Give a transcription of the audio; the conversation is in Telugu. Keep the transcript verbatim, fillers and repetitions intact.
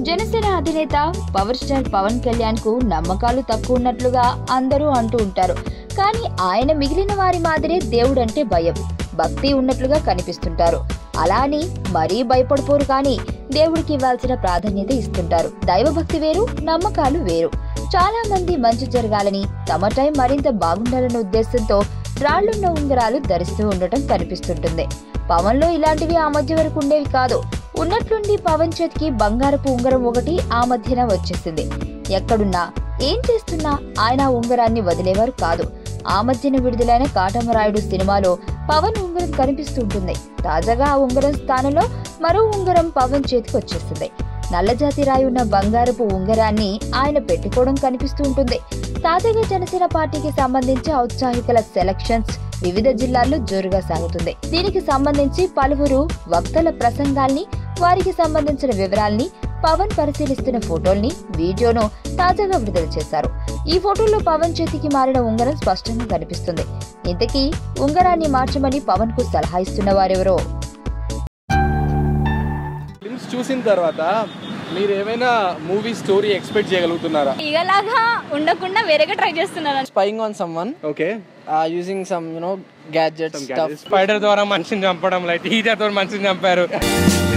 జనసేన అధినేత పవర్ స్టార్ పవన్ కళ్యాణ్ కు నమ్మకాలు తక్కువ ఉన్నట్లుగా అందరూ అంటూ ఉంటారు. కానీ ఆయన మిగిలిన వారి మాదిరే దేవుడంటే భయం, భక్తి ఉన్నట్లుగా కనిపిస్తుంటారు. అలా అని మరీ భయపడిపోరు, కానీ దేవుడికి ఇవ్వాల్సిన ప్రాధాన్యత ఇస్తుంటారు. దైవభక్తి వేరు, నమ్మకాలు వేరు. చాలా మంది మంచి జరగాలని, తమ టైం మరింత బాగుండాలన్న ఉద్దేశంతో రాళ్లున్న ఉంగరాలు ధరిస్తూ ఉండటం కనిపిస్తుంటుంది. పవన్ లో ఇలాంటివి ఆ మధ్య వరకు ఉండేవి కాదు. ఉన్నట్లుండి పవన్ చేతికి బంగారపు ఉంగరం ఒకటి ఆ మధ్యన వచ్చేసింది. ఎక్కడున్నా ఏం చేస్తున్నా ఆయన ఉంగరాన్ని వదిలేవారు కాదు. ఆ మధ్యన విడుదలైన కాటమరాయుడు సినిమాలో పవన్ ఉంగరం కనిపిస్తుంటుంది. తాజాగా ఆ ఉంగరం స్థానంలో మరో ఉంగరం పవన్ చేతికి వచ్చేసింది. నల్లజాతి రాయి ఉన్న బంగారపు ఉంగరాన్ని ఆయన పెట్టుకోవడం కనిపిస్తూ ఉంటుంది. తాజాగా జనసేన పార్టీకి సంబంధించి ఔత్సాహికుల సెలక్షన్స్ వివిధ జిల్లాల్లో జోరుగా సాగుతుంది. దీనికి సంబంధించి పలువురు వక్తల ప్రసంగాల్ని, వారికి సంబంధించిన వివరాల్ని, పవన్ పరిశీలిస్తున్న ఫోటోల్ని, వీడియోను తాజాగా విడుదల చేశారు. ఈ ఫోటోల్లో పవన్ చేతికి మారిన ఉంగరం స్పష్టంగా కనిపిస్తుంది. ఇంతకీ ఉంగరాన్ని మార్చమని పవన్ కు సలహా ఇస్తున్న వారెవరో. ఫిల్మ్స్ చూసిన తర్వాత మీరు ఏమైనా మూవీ స్టోరీ ఎక్స్పెక్ట్ చేయగలుగుతున్నారా? ఇలాగా ఉండకుండా వేరేగా ట్రై చేస్తున్నారు. Spying on someone, okay, using some you know gadgets stuff. Spider ద్వారా మనిషిని చంపడం, లైక్ హీటర్ తో మనిషిని చంపారు.